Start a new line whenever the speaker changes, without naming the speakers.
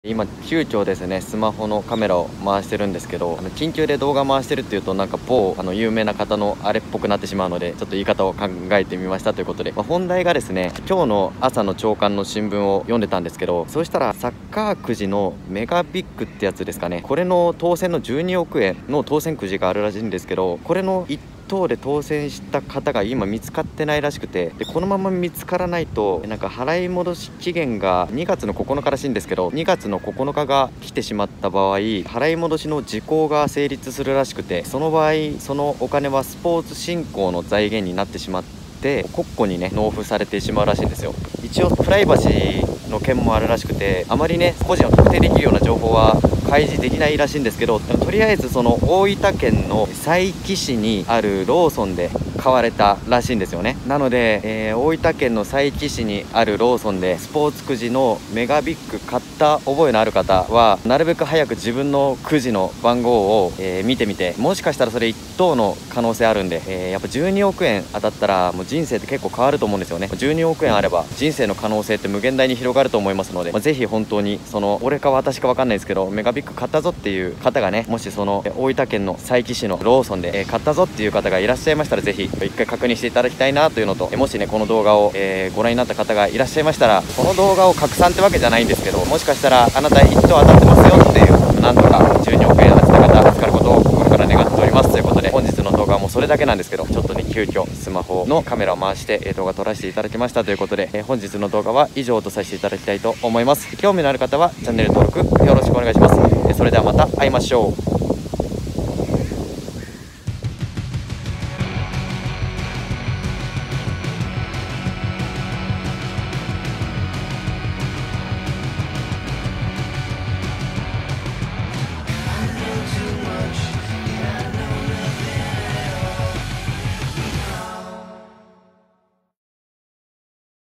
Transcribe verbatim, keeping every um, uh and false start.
今急遽ですねスマホのカメラを回してるんですけど、あの緊急で動画回してるっていうとなんか某あの有名な方のあれっぽくなってしまうので、ちょっと言い方を考えてみましたということで、まあ、本題がですね、今日の朝の朝刊の新聞を読んでたんですけど、そうしたらサッカーくじのメガビッグってやつですかね、これの当選のじゅうにおくえんの当選くじがあるらしいんですけど、これのいっ等で当選した方が今見つかってないらしくて、でこのまま見つからないとなんか払い戻し期限がにがつのここのからしいんですけど、にがつのここのかが来てしまった場合、払い戻しの時効が成立するらしくて、その場合そのお金はスポーツ振興の財源になってしまって国庫にね納付されてしまうらしいんですよ。一応プライバシーの件もあるらしくて、あまりね個人を特定できるような情報は開示できないらしいんですけど、とりあえずその大分県の佐伯市にあるローソンで買われたらしいんですよね。なので、えー、大分県の佐伯市にあるローソンでスポーツくじのメガビッグ買った覚えのある方はなるべく早く自分のくじの番号を、えー、見てみて、もしかしたらそれいっ等の可能性あるんで、えー、やっぱじゅうにおくえん当たったらもう人生って結構変わると思うんですよね。じゅうにおくえんあれば人生の可能性って無限大に広がると思いますので、まあ、ぜひ本当にその俺か私か分かんないですけどメガビッグ買ったぞっていう方がね、もしその大分県の佐伯市のローソンで、えー、買ったぞっていう方がいらっしゃいましたら、ぜひ一回確認していただきたいなというのと、もしねこの動画を、えー、ご覧になった方がいらっしゃいましたら、この動画を拡散ってわけじゃないんですけど、もしかしたらあなたいっ等当たってますよっていう、なんとかじゅうにおくえん当てた方見つかることを心から願っておりますということで、本日の動画はもうそれだけなんですけど、ちょっとね急遽スマホのカメラを回して、えー、動画撮らせていただきましたということで、えー、本日の動画は以上とさせていただきたいと思います。興味のある方はチャンネル登録よろしくお願いします。えー、それではまた会いましょう。